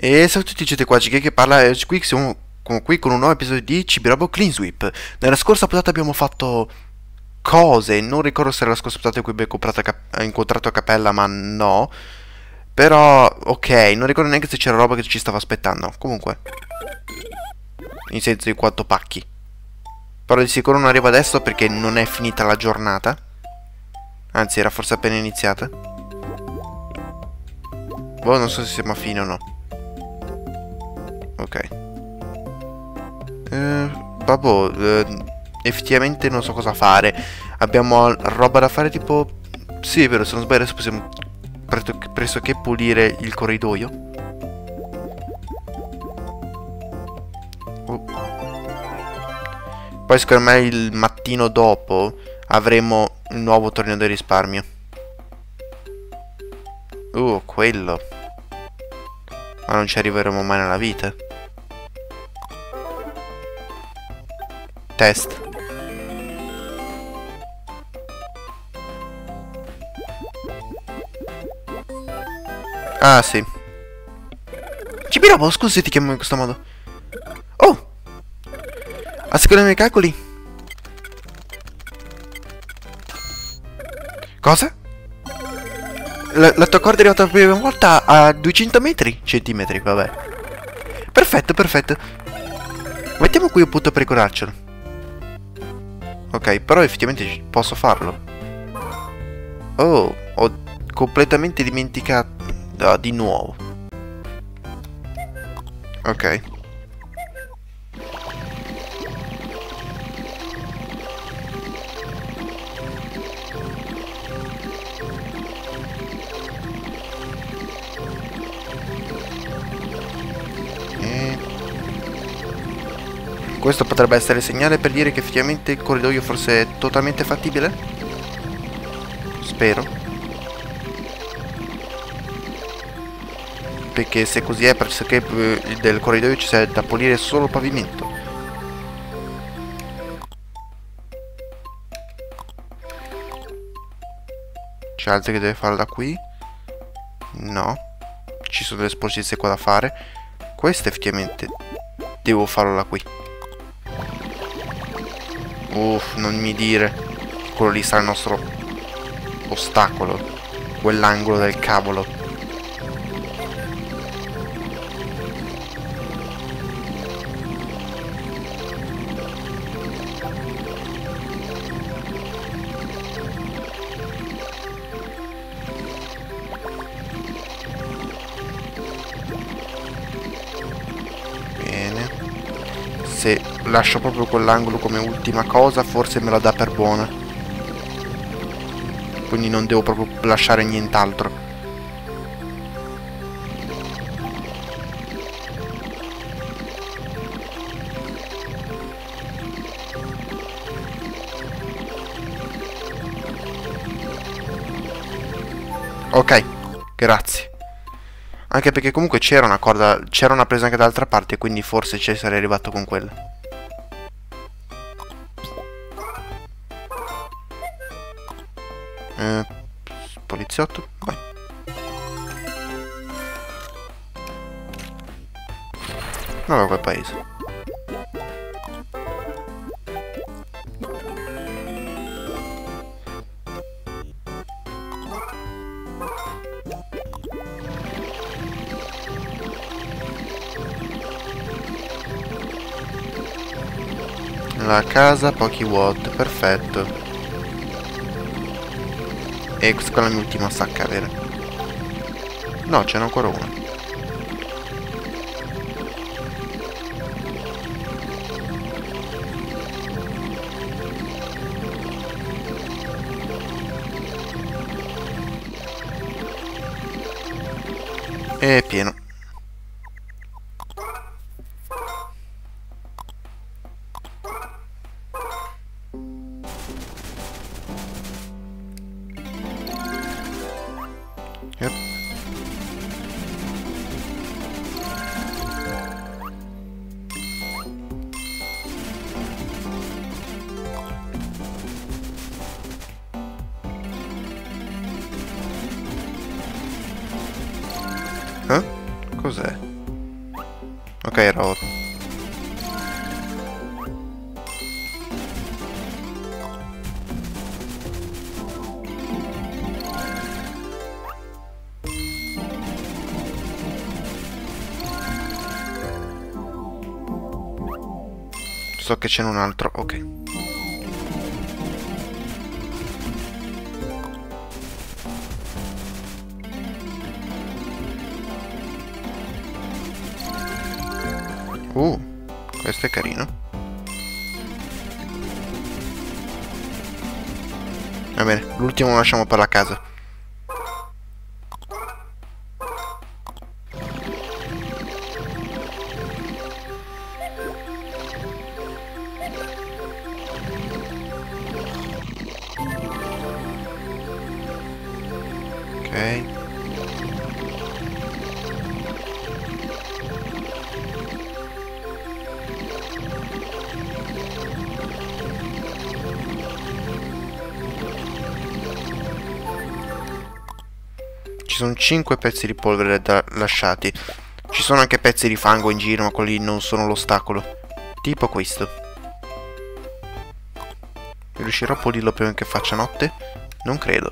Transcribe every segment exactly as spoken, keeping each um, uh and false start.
E ciao a tutti, gente qua, G K che parla, e qui siamo con- qui con un nuovo episodio di Cibirobo Clean Sweep. Nella scorsa puntata abbiamo fatto cose, non ricordo se era la scorsa puntata in cui abbiamo comprato Cap- incontrato Capella, ma no. Però, ok, non ricordo neanche se c'era roba che ci stava aspettando. Comunque, in senso di quanto pacchi. Però di sicuro non arriva adesso perché non è finita la giornata. Anzi, era forse appena iniziata. Boh, non so se siamo a fine o no. Ok. Eh, Babbo, eh, effettivamente non so cosa fare. Abbiamo roba da fare tipo... Sì, è vero, se non sbaglio adesso possiamo presto- pressoché pulire il corridoio. Oh. Poi secondo me il mattino dopo avremo il nuovo torneo del risparmio. Uh, quello. Ma non ci arriveremo mai nella vita. Test. Ah, sì. Cibirobo, scusa se ti chiamo in questo modo. Oh! A seconda dei miei calcoli. Cosa? La, la tua corda è arrivata per la prima volta a duecento metri? Centimetri, vabbè. Perfetto, perfetto. Mettiamo qui un punto per ricordarcelo. Ok, però effettivamente posso farlo. Oh, ho completamente dimenticato. Ah, di nuovo. Ok. E... questo potrebbe essere il segnale per dire che effettivamente il corridoio forse è totalmente fattibile? Spero. Perché se così è, pressoché eh, del corridoio ci sia da pulire solo il pavimento. C'è altro che deve fare da qui? No. Ci sono delle sporcizie qua da fare. Questo effettivamente devo farlo da qui. Uff, non mi dire che quello lì sarà il nostro ostacolo. Quell'angolo del cavolo. Se lascio proprio quell'angolo come ultima cosa, forse me la dà per buona. Quindi non devo proprio lasciare nient'altro. Ok, grazie. Anche perché comunque c'era una corda, c'era una presa anche dall'altra parte, quindi forse ci sarei arrivato con quella. Eh, poliziotto, vai. No, da quel paese. La casa, pochi watt, perfetto. E questa è la mia ultima sacca, vero? No, ce n'è ancora una. E è pieno. Yep. Eh? Cos'è? Ok, ero... So che c'è un altro, ok. Uh, questo è carino. Va bene, l'ultimo lo lasciamo per la casa. Ok. Ci sono cinque pezzi di polvere da lasciati. Ci sono anche pezzi di fango in giro, ma quelli non sono l'ostacolo. Tipo questo. Riuscirò a pulirlo prima che faccia notte? Non credo.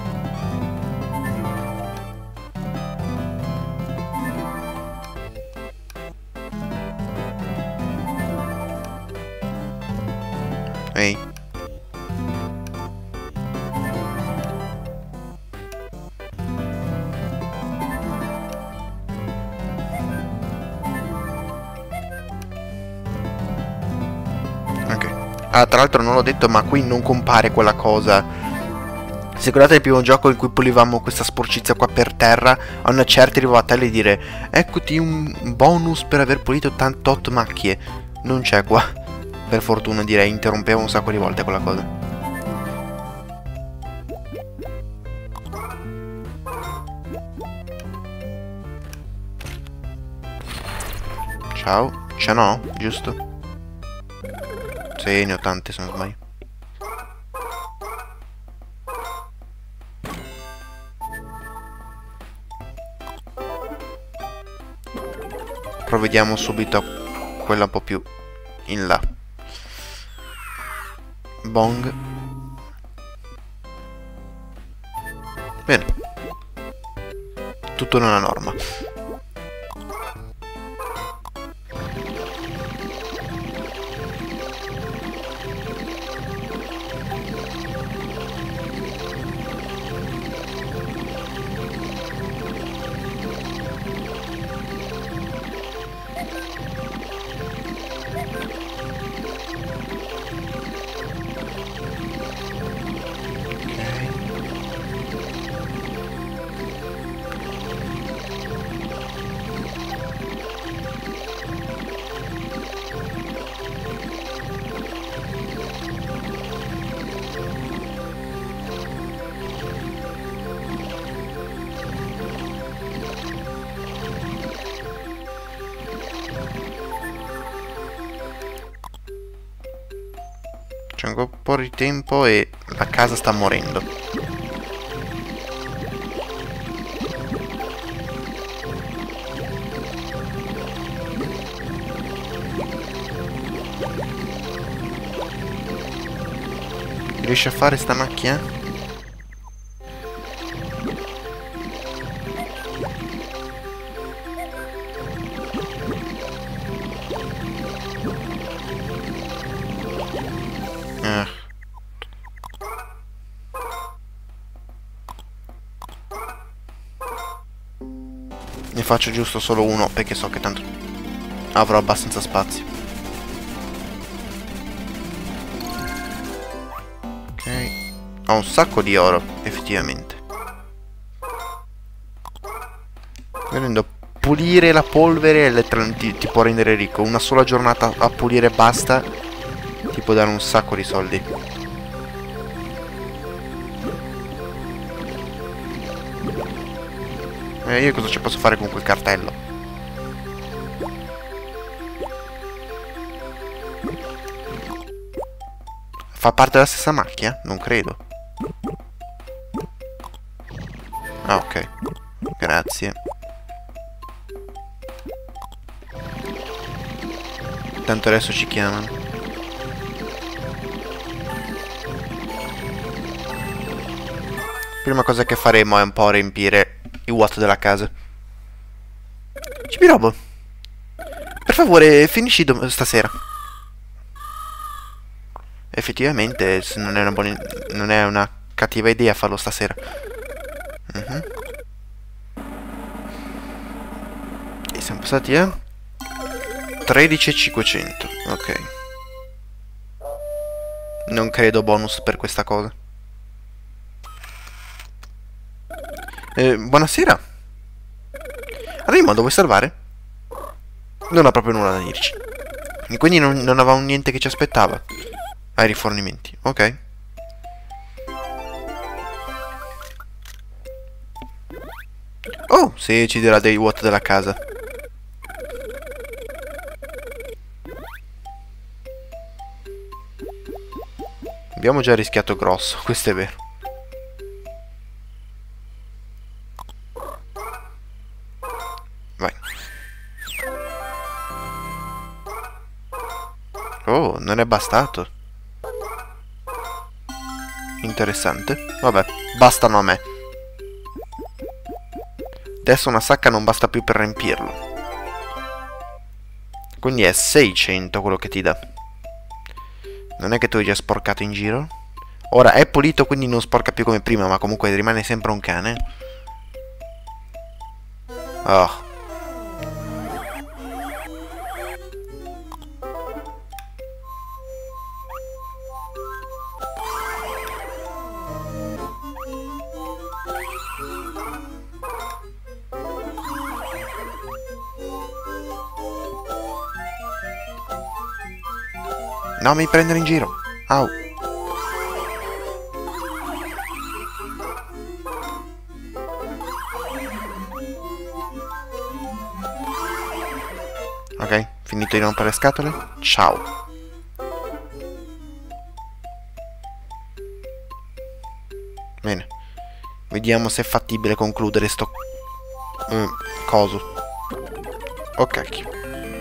Ehi. Ok. Ah, tra l'altro non l'ho detto, ma qui non compare quella cosa. Se ricordate il primo gioco in cui pulivamo questa sporcizia qua per terra, a una certa arrivava a tele e dire eccoti un bonus per aver pulito tot macchie. Non c'è qua. Per fortuna, direi, interrompeva un sacco di volte quella cosa. Ciao. Ce n'ho, giusto? Sì, ne ho tante se non sbaglio. Provvediamo subito a quella un po' più in là. Bong. Bene. Tutto nella norma. C'è ancora un po' di tempo e la casa sta morendo. Riesci a fare sta macchina? Eh. Ne faccio giusto solo uno perché so che tanto avrò abbastanza spazio. Ok. Ho un sacco di oro, effettivamente. Venendo a pulire la polvere ti, ti può rendere ricco. Una sola giornata a pulire basta. Ti può dare un sacco di soldi. E io cosa ci posso fare con quel cartello? Fa parte della stessa macchia? Non credo. Ah, ok. Grazie. Tanto adesso ci chiamano. Prima cosa che faremo è un po' riempire i watt della casa. Cibirobo, per favore finisci stasera. Effettivamente non è una buona, non è una cattiva idea farlo stasera. Uh-huh. E siamo passati a tredici e cinquecento. Ok. Non credo bonus per questa cosa. Eh, buonasera. Raimondo, vuoi salvare? Non ha proprio nulla da dirci. E quindi non, non avevamo niente che ci aspettava. Ai rifornimenti, ok. Oh, sì, ci dirà dei watt della casa. Abbiamo già rischiato grosso, questo è vero. Vai. Oh, non è bastato. Interessante. Vabbè, bastano a me. Adesso una sacca non basta più per riempirlo. Quindi è seicento quello che ti dà. Non è che tu hai già sporcato in giro? Ora è pulito, quindi non sporca più come prima, ma comunque rimane sempre un cane. Oh. No, mi prendere in giro. Au. Ok, finito di rompere le scatole? Ciao. Bene. Vediamo se è fattibile concludere sto... Mm, coso. Oh cacchio.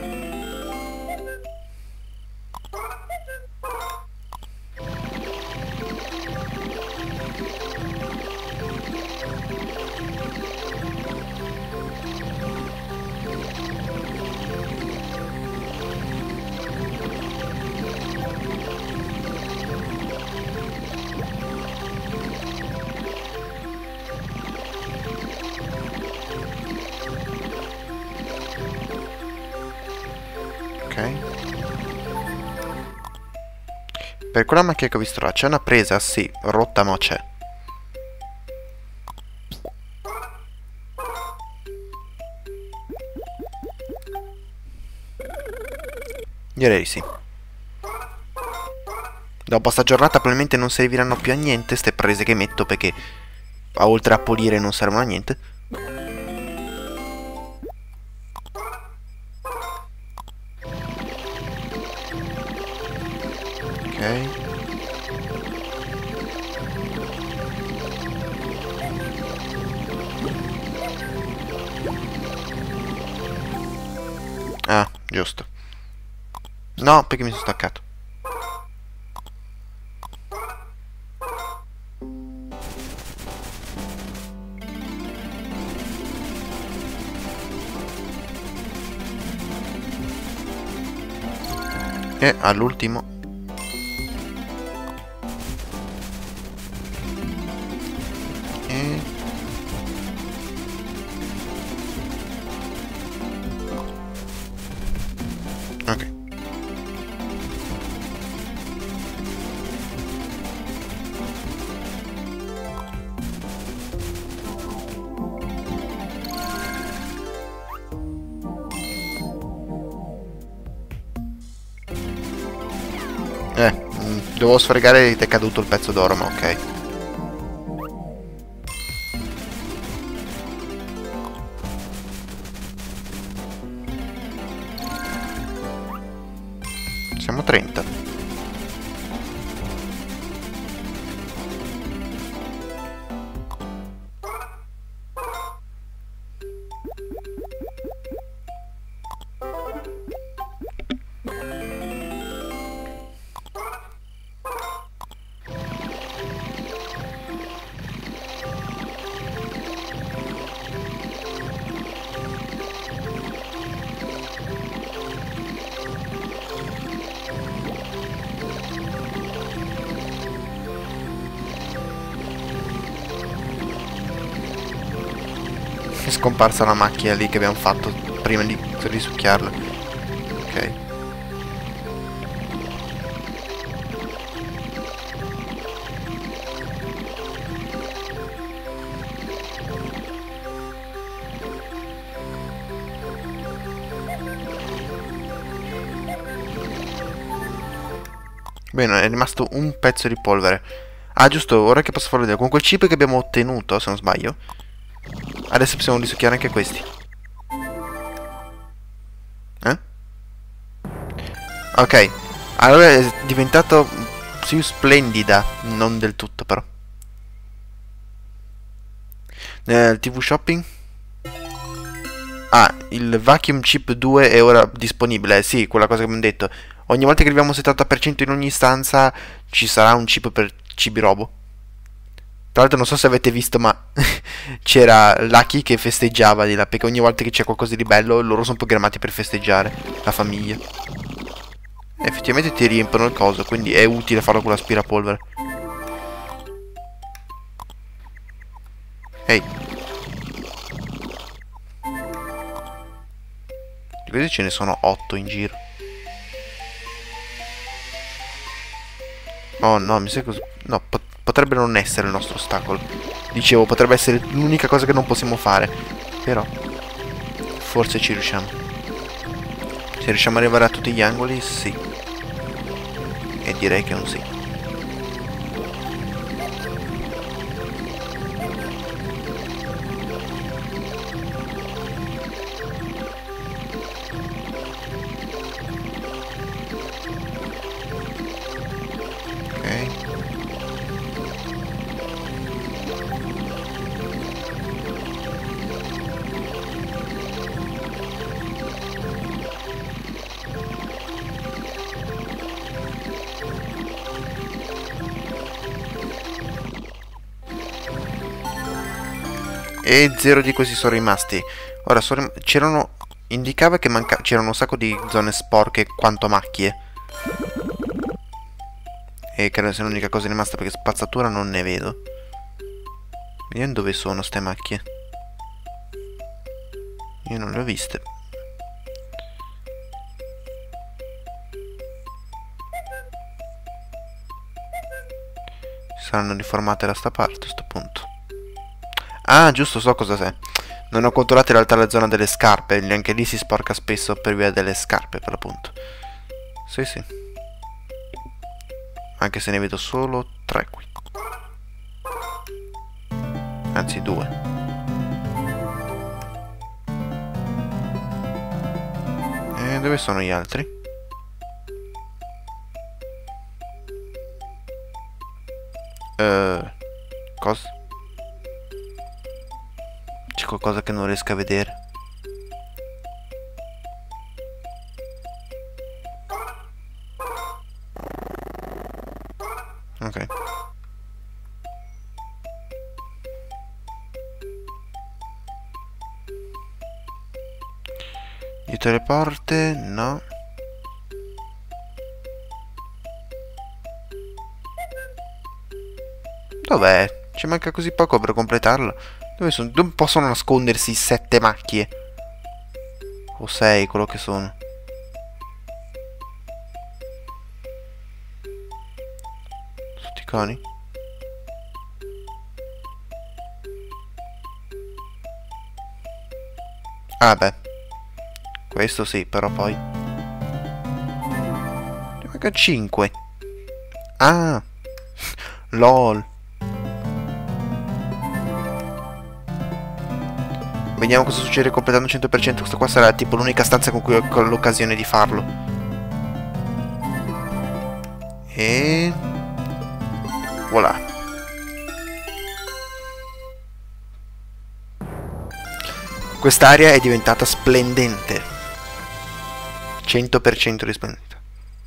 Per quella macchina che ho visto là, c'è una presa? Sì, rotta ma c'è. Direi di sì. Dopo sta giornata probabilmente non serviranno più a niente ste prese che metto, perché oltre a pulire non servono a niente. Ok. Ah, giusto. No, perché mi sono staccato. E all'ultimo. E... ok. Eh, mh, dovevo sfregare ed è caduto il pezzo d'oro, ma ok. Siamo trenta. È scomparsa la macchina lì che abbiamo fatto prima di risucchiarla. Ok. Bene, è rimasto un pezzo di polvere. Ah, giusto, ora che posso farlo vedere. Con quel chip che abbiamo ottenuto, se non sbaglio, adesso possiamo risucchiare anche questi. Eh? Ok. Allora è diventato più splendida. Non del tutto, però. Nel T V shopping? Ah, il vacuum chip due è ora disponibile. Sì, quella cosa che abbiamo detto. Ogni volta che arriviamo al settanta per cento in ogni stanza ci sarà un chip per cibi robo. Tra l'altro non so se avete visto, ma c'era Lucky che festeggiava di là, perché ogni volta che c'è qualcosa di bello loro sono programmati per festeggiare, la famiglia. E effettivamente ti riempiono il coso, quindi è utile farlo con l'aspirapolvere. Ehi. Di questi ce ne sono otto in giro. Oh no, mi sa così. No, pot potrebbe non essere il nostro ostacolo. Dicevo, potrebbe essere l'unica cosa che non possiamo fare. Però forse ci riusciamo. Se riusciamo ad arrivare a tutti gli angoli, sì. E direi che è un sì. E zero di questi sono rimasti. Ora rim c'erano. Indicava che c'erano un sacco di zone sporche quanto macchie. E credo sia l'unica cosa rimasta, perché spazzatura non ne vedo. Vediamo dove sono ste macchie. Io non le ho viste. Saranno riformate da sta parte a sto punto. Ah, giusto, so cosa sei. Non ho controllato in realtà la zona delle scarpe. Neanche lì si sporca spesso per via delle scarpe, per l'appunto. Sì, sì. Anche se ne vedo solo tre qui. Anzi, due. E dove sono gli altri? Uh, cosa? C'è qualcosa che non riesco a vedere. Ok. Dietro le porte, no. Dov'è? Ci manca così poco per completarlo. Dove sono? Dove possono nascondersi sette macchie? O sei, quello che sono. Tutti i coni? Ah beh. Questo sì, però poi ne manca cinque. Ah. LOL. Vediamo cosa succede completando cento per cento. Questa qua sarà tipo l'unica stanza con cui ho l'occasione di farlo. E voilà. Quest'area è diventata splendente. cento per cento risplendente.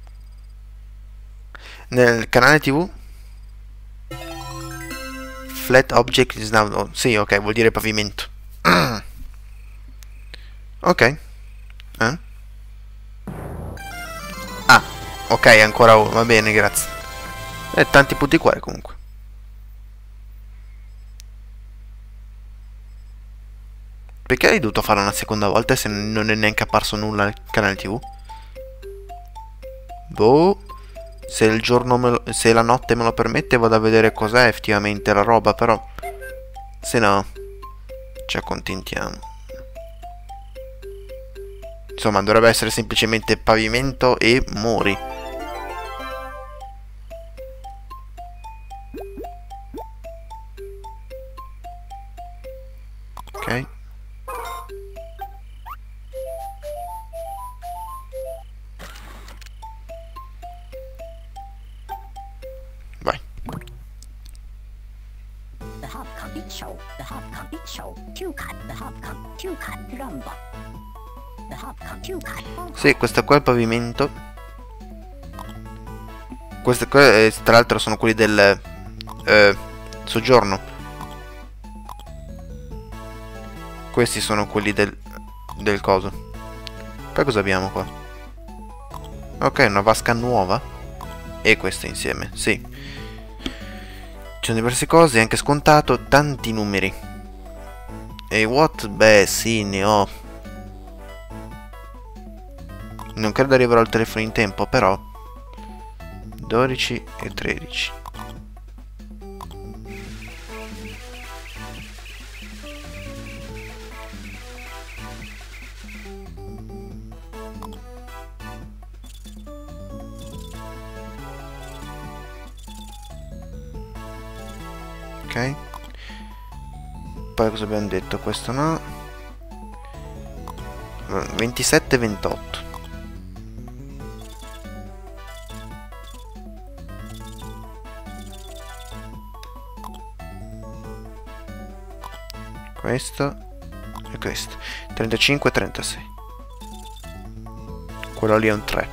Nel canale tivù Flat object is now... Oh, sì, ok, vuol dire pavimento. Ok. Eh? Ah, ok, ancora uno. Va bene, grazie. E tanti punti cuore comunque. Perché hai dovuto farlo una seconda volta se non è neanche apparso nulla nel canale tivù? Boh. Se il giorno me lo, se la notte me lo permette vado a vedere cos'è effettivamente la roba, però se no ci accontentiamo. Insomma, dovrebbe essere semplicemente pavimento e muri. Ok. Vai. The Hopcom Beat Show, the Hopcom Beat Show, Q-Cut, the Hopcom, Q-Cut, Rumba. The Hopcom, Q-Cut. Sì, questo qua è il pavimento. Questi qua, eh, tra l'altro, sono quelli del eh, soggiorno. Questi sono quelli del, del coso. Poi cosa abbiamo qua? Ok, una vasca nuova. E questa insieme, sì. Ci sono diverse cose, anche scontato, tanti numeri. E what? Beh, sì, ne ho. Non credo arriverò al telefono in tempo, però. dodici e tredici. Ok. Poi cosa abbiamo detto? Questo no. ventisette e ventotto. Questo e questo. trentacinque e trentasei. Quello lì è un tre.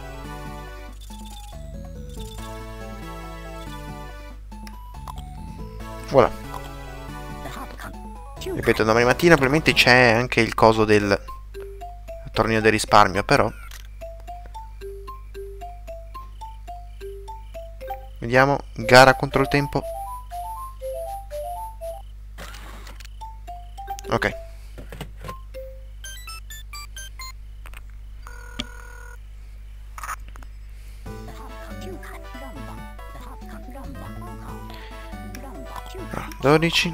Voilà. Ripeto, domani mattina probabilmente c'è anche il coso del torneo del risparmio, però vediamo. Gara contro il tempo. Ok. dodici.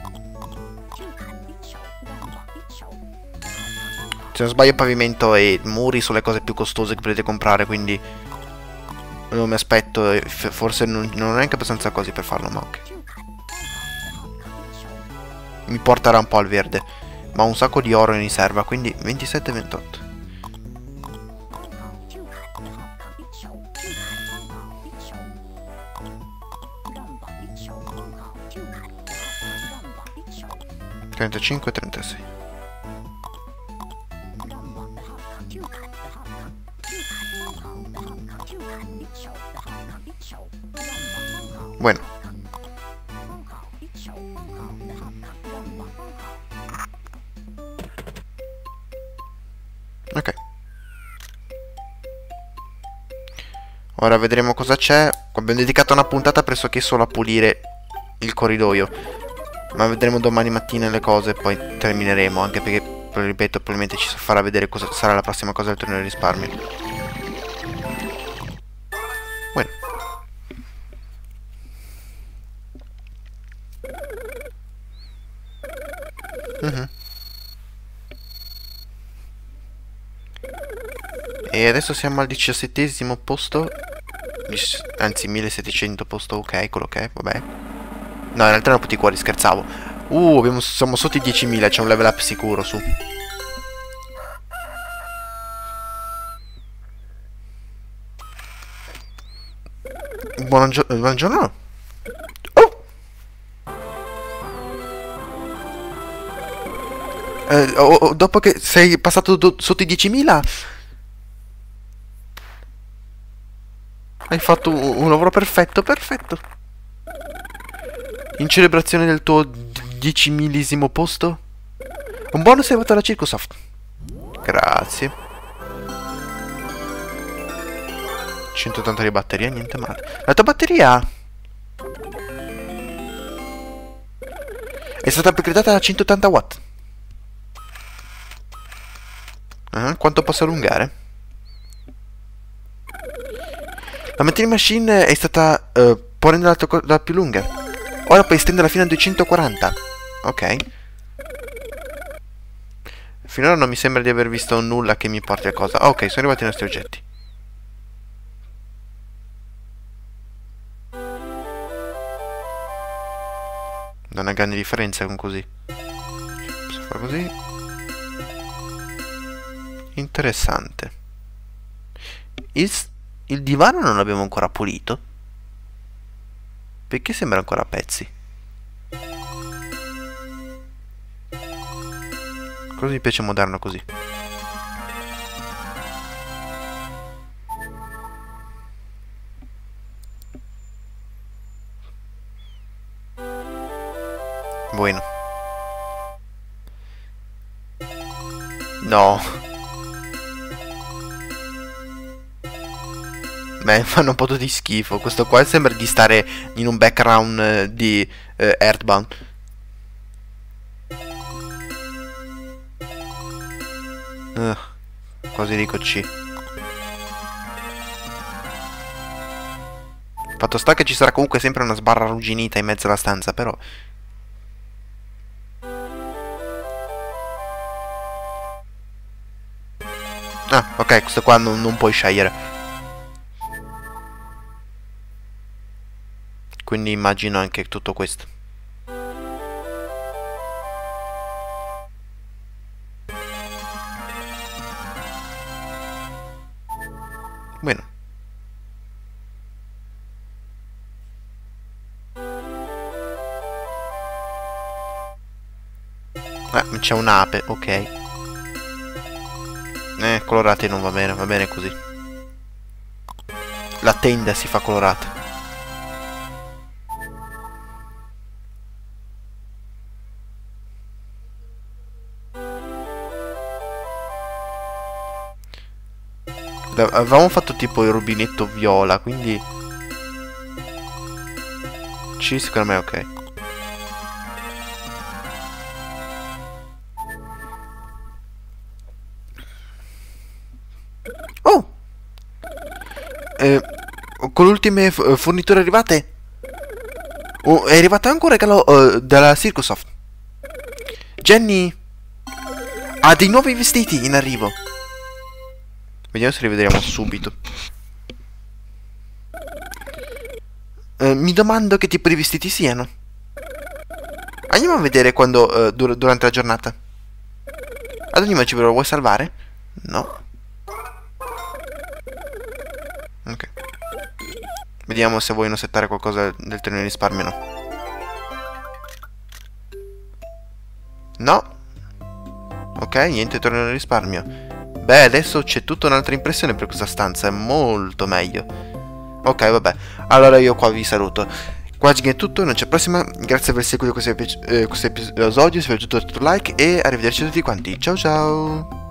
Se non sbaglio pavimento e muri sono le cose più costose che potete comprare, quindi non mi aspetto, e forse non, non ho neanche abbastanza cose per farlo, ma ok. Mi porterà un po' al verde, ma ho un sacco di oro in riserva, quindi ventisette e ventotto. trentacinque e trentasei. Bueno. Ok. Ora vedremo cosa c'è. Abbiamo dedicato una puntata pressoché solo a pulire il corridoio. Ma vedremo domani mattina le cose e poi termineremo. Anche perché, ripeto, probabilmente ci farà vedere cosa sarà la prossima cosa del torneo di risparmio. Bueno. Uh-huh. E adesso siamo al diciassettesimo posto. Anzi, millesettecento posto. Ok, quello che è, vabbè. No, in realtà erano tutti cuori, scherzavo. Uh, abbiamo, siamo sotto i diecimila, c'è un level up sicuro, su. Buongiorno. Buongiorno. Oh! Eh, oh, oh, dopo che sei passato sotto i diecimila... Hai fatto un, un lavoro perfetto, perfetto. In celebrazione del tuo diecimillesimo posto, un bonus è arrivato alla Circosoft. Grazie. centottanta di batteria, niente male. La tua batteria è stata upgradata a centottanta watt. Uh, quanto posso allungare? La Mentini Machine è stata uh, può renderla la più lunga. Ora puoi estenderla fino a duecentoquaranta. Ok. Finora non mi sembra di aver visto nulla che mi porti a cosa. Ok, sono arrivati i nostri oggetti. Non è una grande differenza con così. Posso fare così. Interessante. Il, il divano non l'abbiamo ancora pulito. Perché sembra ancora a pezzi? Cosa mi piace modarlo così? Bueno. No. Beh, fanno un po' di schifo. Questo qua sembra di stare in un background eh, di eh, Earthbound. Uh, quasi dico C. Fatto sta che ci sarà comunque sempre una sbarra arrugginita in mezzo alla stanza, però. Ah, ok, questo qua non, non puoi scegliere. Quindi immagino anche tutto questo. Bueno. Eh, c'è un'ape, ok. Eh, colorate non va bene, va bene così. La tenda si fa colorata. Avevamo fatto tipo il rubinetto viola, quindi C secondo me è ok. Oh! Eh, con le ultime forniture arrivate? Oh, è arrivato anche un regalo uh, dalla Circusoft. Jenny ha dei nuovi vestiti in arrivo. Vediamo se li vedremo subito. Uh, mi domando che tipo di vestiti siano. Andiamo a vedere quando uh, dur durante la giornata. Ad ogni modo, lo vuoi salvare? No. Ok. Vediamo se vogliono settare qualcosa del treno di risparmio o no. No. Ok, niente torno di risparmio. Beh, adesso c'è tutta un'altra impressione per questa stanza. È molto meglio. Ok, vabbè. Allora io qua vi saluto. Qua è tutto, non c'è prossima. Grazie per aver seguito questo, eh, questo episodio. Se vi è piaciuto, like e arrivederci a tutti quanti. Ciao ciao.